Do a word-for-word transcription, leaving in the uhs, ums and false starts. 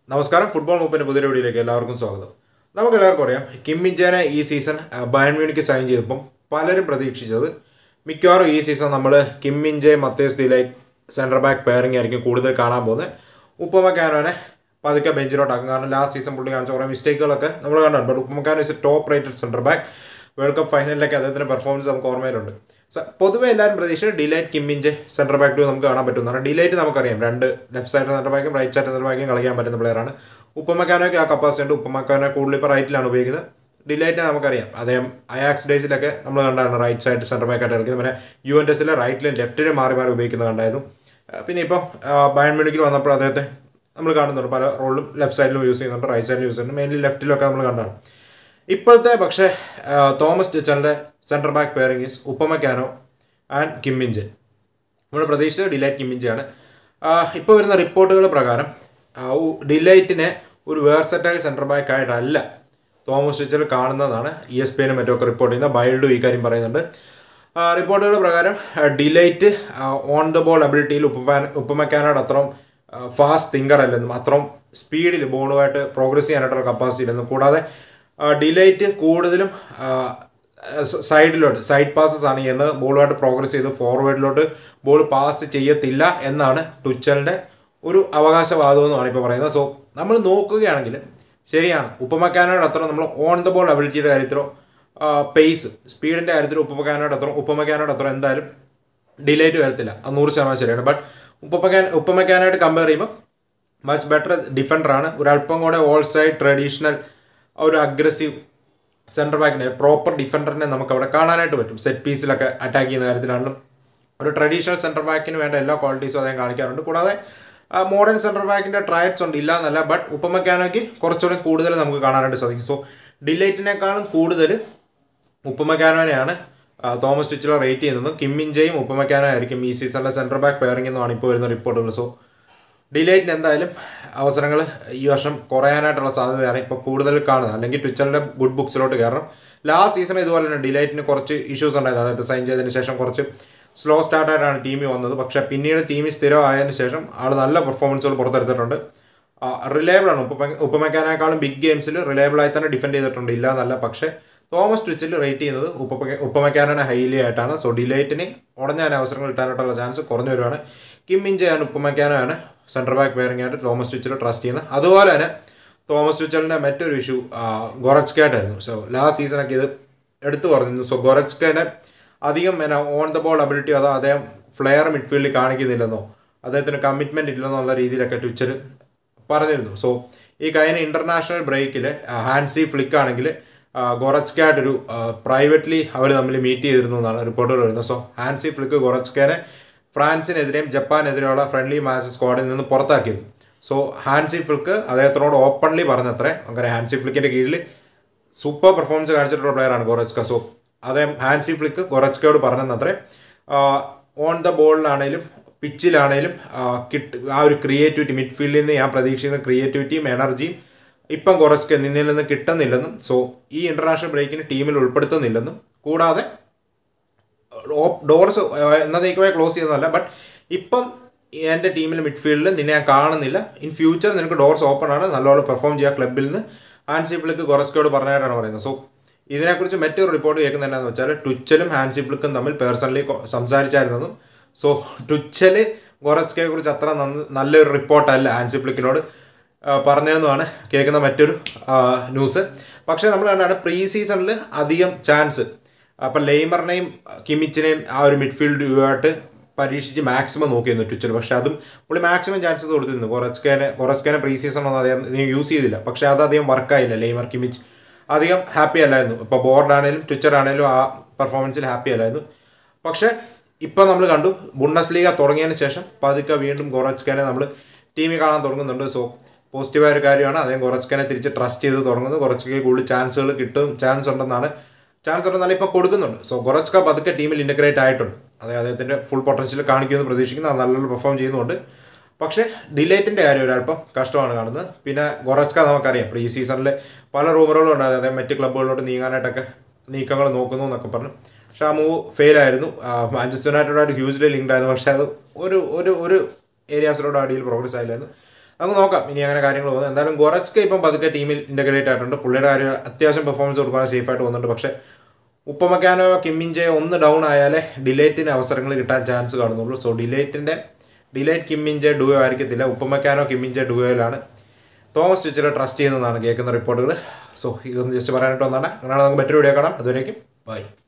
നമസ്കാരം ഫുട്ബോൾ മൂപ്പിൻ്റെ പുതിയ വീഡിയോയിലേക്ക് എല്ലാവർക്കും സ്വാഗതം. നമുക്ക് എല്ലാവർക്കും അറിയാം, കിം മിൻ-ജെനെ ഈ സീസൺ ബയൺ മ്യൂണിക്ക് സൈൻ ചെയ്തപ്പം പലരും പ്രതീക്ഷിച്ചത് മിക്കവാറും ഈ സീസൺ നമ്മൾ Kim Min-jae Matthijs de Ligt centre back pairing ആയിരിക്കും കൂടുതൽ കാണാൻ പോകുന്നത്. ഉപ്പമക്കാനോനെ പതുക്കെ ബെഞ്ചിലോട്ടാക്കും. കാരണം ലാസ്റ്റ് സീസൺ പുള്ളി കാണിച്ച കുറേ മിസ്റ്റേക്കുകളൊക്കെ നമ്മൾ കണ്ടിട്ടുണ്ട്. But Upamecano is a top rated centre back. World cup ഫൈനലിലേക്ക് അദ്ദേഹത്തിൻ്റെ പെർഫോമൻസ് നമുക്ക് ഓർമ്മയിലുണ്ട്. സോ പൊതുവെ എല്ലാവരും പ്രതീക്ഷിച്ച് de Ligt Kim Min-jae centre back two നമുക്ക് കാണാൻ പറ്റുന്നതാണ്. ഡിലൈറ്റ് നമുക്കറിയാം, രണ്ട് ലെഫ്റ്റ് സൈഡ് സെൻറ്റർ ബാക്കും റൈറ്റ് സൈഡ് സെൻറ്റർ ബാക്കും കളിക്കാൻ പറ്റുന്ന പ്ലെയറാണ്. ഉപ്പമക്കാനോയ്ക്ക് ആ കപ്പാസിറ്റി ഉണ്ട്. ഉപ്പമക്കാനോ കൂടുതൽ ഇപ്പോൾ റൈറ്റിലാണ് ഉപയോഗിക്കുന്നത്. ഡിലൈറ്റിനെ നമുക്കറിയാം, അദ്ദേഹം അയാക്സ് ഡേയ്സിലൊക്കെ നമ്മൾ കണ്ടാണ് റൈറ്റ് സൈഡ് സെൻറ്റർ ബാക്കായിട്ട് കളിക്കുന്നത്. പിന്നെ യു എൻ എസിലെ റൈറ്റിലും ലെഫ്റ്റിലും മാറി മാറി ഉപയോഗിക്കുന്നത് കണ്ടായിരുന്നു. പിന്നെ ഇപ്പോൾ ബയൺ മ്യൂണിക്കിൽ വന്നപ്പോൾ അദ്ദേഹത്തെ നമ്മൾ കാണുന്നുണ്ട്, പല റോളിലും ലെഫ്റ്റ് സൈഡിലും യൂസ് ചെയ്യുന്നുണ്ട്, റൈറ്റ് സൈഡിലും യൂസ് ചെയ്യുന്നുണ്ട്, മെയിൻലി ലെഫ്റ്റിലൊക്കെ നമ്മൾ കണ്ടാണ്. ഇപ്പോഴത്തെ പക്ഷേ തോമസ് ടുച്ചലിൻ്റെ centre back pairing is Upamecano and Kim Min-jae. നമ്മൾ പ്രതീക്ഷിച്ചത് ഡിലൈറ്റ് കിം മിൻ-ജെ ആണ്. ഇപ്പോൾ വരുന്ന റിപ്പോർട്ടുകൾ പ്രകാരം ഡിലൈറ്റിനെ ഒരു വേഴ്സറ്റൈൽ സെൻറ്റർ ബാക്ക് ആയിട്ടല്ല തോമസ് ടുച്ചൽ കാണുന്നതാണ് ഇ എസ് പി എനും മറ്റൊക്കെ റിപ്പോർട്ട് ചെയ്യുന്ന. ബൈൽഡും ഈ കാര്യം പറയുന്നുണ്ട്. റിപ്പോർട്ടുകൾ പ്രകാരം ഡിലൈറ്റ് ഓൺ ദ ബോൾ അബിലിറ്റിയിൽ ഉപ്പ ഉപ്പമക്കാനോട് അത്രയും ഫാസ്റ്റ് തിങ്കർ അല്ലെന്നും അത്രയും സ്പീഡിൽ ബോളുമായിട്ട് പ്രോഗ്രസ് ചെയ്യാനായിട്ടുള്ള കപ്പാസിറ്റി ഇല്ലെന്നും, കൂടാതെ ഡിലൈറ്റ് കൂടുതലും സൈഡിലോട്ട് സൈഡ് പാസസ് ആണ് എന്ന് ബോളുമായിട്ട് പ്രോഗ്രസ് ചെയ്ത് ഫോർവേഡിലോട്ട് ബോൾ പാസ് ചെയ്യത്തില്ല എന്നാണ് ടുച്ചലിൻ്റെ ഒരു അവകാശവാദം എന്നാണ് ഇപ്പോൾ പറയുന്നത്. സോ നമ്മൾ നോക്കുകയാണെങ്കിൽ ശരിയാണ്, ഉപ്പമക്കാനോട് അത്ര നമ്മൾ ഓൺ ദ ബോൾ അബിലിറ്റിയുടെ കാര്യത്തിലോ പേസ് സ്പീഡിൻ്റെ കാര്യത്തിലോ ഉപ്പമക്കാനോട് അത്ര ഉപ്പമക്കാനോട് അത്ര എന്തായാലും ഡിലൈറ്റ് വരത്തില്ല, അത് നൂറ് ശതമാനം ശരിയാണ്. ബട്ട് ഉപ്പമക്കാൻ ഉപ്പമക്കാനായിട്ട് കമ്പയർ ചെയ്യുമ്പോൾ മച്ച് ബെറ്റർ ഡിഫൻഡറാണ്. ഒരല്പം കൂടെ ഓൾ സൈഡ് ട്രഡീഷണൽ ഒരു അഗ്രസീവ് സെൻറ്റർ ബാക്കിനെ പ്രോപ്പർ ഡിഫൻഡറിനെ നമുക്ക് അവിടെ കാണാനായിട്ട് പറ്റും. സെറ്റ് പീസിലൊക്കെ അറ്റാക്ക് ചെയ്യുന്ന കാര്യത്തിലാണെങ്കിലും ഒരു ട്രഡീഷണൽ സെൻറ്റർ ബാക്കിന് വേണ്ട എല്ലാ ക്വാളിറ്റീസും അദ്ദേഹം കാണിക്കാറുണ്ട്. കൂടാതെ മോഡേൺ സെൻറ്റർ ബാക്കിൻ്റെ ട്രയറ്റ്സ് ഉണ്ട്, ഇല്ല എന്നല്ല. ബട്ട് ഉപ്പമക്കാനോയ്ക്ക് കുറച്ചുകൂടി കൂടുതൽ നമുക്ക് കാണാനായിട്ട് സാധിക്കും. സോ ഡിലൈറ്റിനേക്കാളും കൂടുതൽ ഉപ്പമക്കാനോനെയാണ് തോമസ് ടുച്ചൽ റേറ്റ് ചെയ്യുന്നത്. കിം മിൻ-ജെയും ഉപ്പമക്കാനോ ആയിരിക്കും ഈ സീസണിലെ സെൻറ്റർ ബാക്ക് പെയറിംഗ് എന്നാണ് ഇപ്പോൾ വരുന്ന റിപ്പോർട്ടുകൾ. സോ ഡിലൈറ്റിന് എന്തായാലും അവസരങ്ങൾ ഈ വർഷം കുറയാനായിട്ടുള്ള സാധ്യതയാണ് ഇപ്പോൾ കൂടുതൽ കാണുന്നത്. അല്ലെങ്കിൽ ട്വിച്ചറിൻ്റെ ഗുഡ് ബുക്സിലോട്ട് കയറണം. ലാസ്റ്റ് സീസൺ ഇതുപോലെ തന്നെ ഡിലൈറ്റിന് കുറച്ച് ഇഷ്യൂസ് ഉണ്ടായിരുന്നു. അതായത് സൈൻ ചെയ്തതിന് ശേഷം കുറച്ച് സ്ലോ സ്റ്റാർട്ടായിട്ടാണ് ടീമിൽ വന്നത്. പക്ഷേ പിന്നീട് ടീമിൽ സ്ഥിരമായതിനു ശേഷം ആൾ നല്ല പെർഫോമൻസുകൾ പുറത്തെടുത്തിട്ടുണ്ട്. റിലയബിളാണ്. ഉപ്പ ഉപ്പമക്കാനേക്കാളും ബിഗ് ഗെയിംസിൽ റിലയബിളായി തന്നെ ഡിഫെൻഡ് ചെയ്തിട്ടുണ്ട്, ഇല്ല എന്നല്ല. പക്ഷേ തോമസ് ടുച്ചൽ റേറ്റ് ചെയ്യുന്നത് ഉപ്പ ഉപ്പമക്കാനോനെ ഹൈലി ആയിട്ടാണ്. സോ ഡിലൈറ്റിന് ഉടഞ്ഞ അവസരങ്ങൾ കിട്ടാനായിട്ടുള്ള ചാൻസ് കുറഞ്ഞു വരുവാണ്. കിം മിൻ-ജെ ആണ് ഉപ്പമക്കാനോയാണ് സെൻറ്റർ ബാക്ക് പെയറിംഗ് ആയിട്ട് തോമസ് ടുച്ചൽ ട്രസ്റ്റ് ചെയ്യുന്നത്. അതുപോലെ തന്നെ തോമസ് ടുച്ചലിൻ്റെ മറ്റൊരു ഇഷ്യൂ ഗൊററ്റ്സ്കയായിട്ടായിരുന്നു. സോ ലാസ്റ്റ് സീസണൊക്കെ ഇത് എടുത്തു പറഞ്ഞിരുന്നു. സോ ഗൊററ്റ്സ്കയുടെ അധികം എന്നാ ഓൺ ദ ബോൾ അബിലിറ്റി അതോ അദ്ദേഹം ഫ്ലെയർ മിഡ്ഫീൽഡിൽ കാണിക്കുന്നില്ലെന്നോ അദ്ദേഹത്തിന് കമ്മിറ്റ്മെൻറ്റ് ഇല്ലെന്നോ ഉള്ള രീതിയിലൊക്കെ ട്വിച്ചർ പറഞ്ഞിരുന്നു. സോ ഈ കഴിഞ്ഞ ഇൻ്റർനാഷണൽ ബ്രേക്കിൽ ഹാൻസി ഫ്ലിക്ക് ആണെങ്കിൽ ഗൊററ്റ്സ്കയായിട്ടൊരു പ്രൈവറ്റ്ലി അവർ തമ്മിൽ മീറ്റ് ചെയ്തിരുന്നു എന്നാണ് റിപ്പോർട്ടുകൾ വരുന്നത്. സോ ഹാൻസി ഫ്ലിക്ക് ഗൊററ്റ്സ്കയെ ഫ്രാൻസിനെതിരെയും ജപ്പാനെതിരെയുള്ള ഫ്രണ്ട്ലി മാച്ച് സ്ക്വാഡിൽ നിന്ന് പുറത്താക്കിയിരുന്നു. സോ ഹാൻസി ഫ്ലിക്ക് അദ്ദേഹത്തിനോട് ഓപ്പൺലി പറഞ്ഞത്രേ. അങ്ങനെ ഹാൻസി ഫ്ലിക്കിൻ്റെ കീഴിൽ സൂപ്പർ പെർഫോമൻസ് കാണിച്ചിട്ടുള്ള പ്ലെയറാണ് ഗൊററ്റ്സ്ക. സോ അദ്ദേഹം ഹാൻസി ഫ്ലിക്ക് ഗൊററ്റ്സ്കയോട് പറഞ്ഞത്രേ, ഓൺ ദ ബോളിലാണേലും പിച്ചിലാണേലും കിട്ട് ആ ഒരു ക്രിയേറ്റിവിറ്റി മിഡ്ഫീൽഡിൽ നിന്ന് ഞാൻ പ്രതീക്ഷിക്കുന്ന ക്രിയേറ്റിവിറ്റിയും എനർജിയും ഇപ്പം ഗൊററ്റ്സ്ക നിന്നിൽ നിന്ന് കിട്ടുന്നില്ലെന്നും, സോ ഈ ഇൻ്റർനാഷണൽ ബ്രേക്കിന് ടീമിൽ ഉൾപ്പെടുത്തുന്നില്ലെന്നും, കൂടാതെ ഡോർസ് എന്നതേക്കുമായി ക്ലോസ് ചെയ്യുന്നതല്ല, ബട്ട് ഇപ്പം എൻ്റെ ടീമിൽ മിഡ്ഫീൽഡിൽ നിന്നെ ഞാൻ കാണുന്നില്ല. ഇൻ ഫ്യൂച്ചർ നിനക്ക് ഡോർസ് ഓപ്പൺ ആണ്, നല്ലോണം പെർഫോം ചെയ്യുക ക്ലബ്ബിൽ നിന്ന് ഹാൻസി ഫ്ലിക്ക് ഗൊററ്റ്സ്കയോട് പറഞ്ഞതായിട്ടാണ് പറയുന്നത്. സോ ഇതിനെക്കുറിച്ച് മറ്റൊരു റിപ്പോർട്ട് കേൾക്കുന്നത് എന്താണെന്ന് വെച്ചാൽ ടുച്ചലും ഹാൻസി ഫ്ലിക്കും തമ്മിൽ പേഴ്സണലി സംസാരിച്ചായിരുന്നതും. സോ ടുച്ചൽ ഗൊററ്റ്സ്കയെക്കുറിച്ച് അത്ര നല്ലൊരു റിപ്പോർട്ടല്ല ഹാൻസി ഫ്ലിക്കിനോട് പറഞ്ഞതെന്നുമാണ് കേൾക്കുന്ന മറ്റൊരു ന്യൂസ്. പക്ഷേ നമ്മൾ കണ്ടാണ് പ്രീ സീസണിൽ അധികം ചാൻസ് അപ്പം ലെയ്മറിനെയും കിമിച്ചിനെയും ആ ഒരു മിഡ്ഫീൽഡുമായിട്ട് പരീക്ഷിച്ച് മാക്സിമം നോക്കിയിരുന്നു ട്വിച്ചർ. പക്ഷേ അതും പുള്ളി മാക്സിമം ചാൻസസ് കൊടുത്തിരുന്നു. ഗൊററ്റ്സ്കേനെ ഗൊററ്റ്സ്കേനെ പ്രീ സീസണൊന്നും അദ്ദേഹം യൂസ് ചെയ്തില്ല. പക്ഷേ അത് അധികം വർക്കായില്ല. ലെയ്മർ കിമിച്ച് അധികം ഹാപ്പി അല്ലായിരുന്നു. ഇപ്പോൾ ബോർഡ് ആണെങ്കിലും ട്വിച്ചർ ആണെങ്കിലും ആ പെർഫോമൻസിൽ ഹാപ്പി അല്ലായിരുന്നു. പക്ഷേ ഇപ്പോൾ നമ്മൾ കണ്ടു ബുണ്ടസ്ലീഗ തുടങ്ങിയതിന് ശേഷം പതുക്കെ വീണ്ടും ഗൊററ്റ്സ്കേനെ നമ്മൾ ടീമിൽ കാണാൻ തുടങ്ങുന്നുണ്ട്. സോ പോസിറ്റീവായ ഒരു കാര്യമാണ്. അദ്ദേഹം ഗൊററ്റ്സ്കേനെ തിരിച്ച് ട്രസ്റ്റ് ചെയ്ത് തുടങ്ങുന്നത്. ഗൊററ്റ്സ്കയ്ക്ക് കൂടുതൽ ചാൻസുകൾ കിട്ടും ചാൻസ് ഉണ്ടെന്നാണ് ചാൻസ് ഉണ്ടെന്നാലും ഇപ്പോൾ കൊടുക്കുന്നുണ്ട്. സോ ഗൊററ്റ്സ്ക പതുക്കെ ടീമിൽ ഇൻ്റഗ്രേറ്റ് ആയിട്ടുണ്ട്. അതായത് അദ്ദേഹത്തിൻ്റെ ഫുൾ പൊട്ടൻഷ്യൽ കാണിക്കുമെന്ന് പ്രതീക്ഷിക്കുന്നു. അത് നല്ലോണം പെർഫോം ചെയ്യുന്നുണ്ട്. പക്ഷേ ഡിലൈറ്റിൻ്റെ കാര്യം ഒരല്പം കഷ്ടമാണ് കാണുന്നത്. പിന്നെ ഗൊററ്റ്സ്ക നമുക്കറിയാം പ്രീ സീസണിൽ പല റൂമറുകളും ഉണ്ടായത് അദ്ദേഹം മറ്റ് ക്ലബ്ബുകളിലോട്ട് നീങ്ങാനായിട്ടൊക്കെ നീക്കങ്ങൾ നോക്കുന്നു എന്നൊക്കെ പറഞ്ഞു. പക്ഷേ ആ മൂവ് ഫെയിലായിരുന്നു. മാഞ്ചസ്റ്റർ യുണൈറ്റഡായിട്ട് ഹ്യൂജ്ലി ലിങ്ക്ഡ് ആയിരുന്നു. പക്ഷേ അത് ഒരു ഒരു ഒരു ഏരിയാസിലോട്ട് ആ ഡീൽ പ്രോഗ്രസ് ആയില്ലായിരുന്നു. നമുക്ക് നോക്കാം ഇനി അങ്ങനെ കാര്യങ്ങൾ പോകുന്നത്. എന്തായാലും ഗൊറച്ക ഇപ്പം പതുക്കെ ടീമിൽ ഇൻ്റഗ്രേറ്റ് ആയിട്ടുണ്ട്. പുള്ളിയുടെ കാര്യം അത്യാവശ്യം പെർഫോമൻസ് കൊടുക്കാൻ സേഫായിട്ട് പോകുന്നുണ്ട്. പക്ഷേ ഉപ്പമക്കാനോ കിമ്മിഞ്ചെ ഒന്ന് ഡൗൺ ആയാലേ ഡിലേറ്റിന് അവസരങ്ങൾ കിട്ടാൻ ചാൻസ് കാണുന്നുള്ളൂ. സോ ഡിലേറ്റിൻ്റെ ഡിലേറ്റ് കിമ്മിഞ്ചെ ഡുവോ ആയിരിക്കത്തില്ല, ഉപ്പമക്കാനോ കിമ്മിഞ്ചെ ഡുവോയിലാണ് തോമസ് ട്യൂച്ചൽ ട്രസ്റ്റ് ചെയ്യുന്നതാണ് കേൾക്കുന്ന റിപ്പോർട്ടുകൾ. സോ ഇതൊന്ന് ജസ്റ്റ് പറയാനായിട്ട് വന്നാണ്. അങ്ങനെയാണ് നമുക്ക് മറ്റൊരു വീഡിയോ കാണാം. അതുവരേക്കും ബൈ.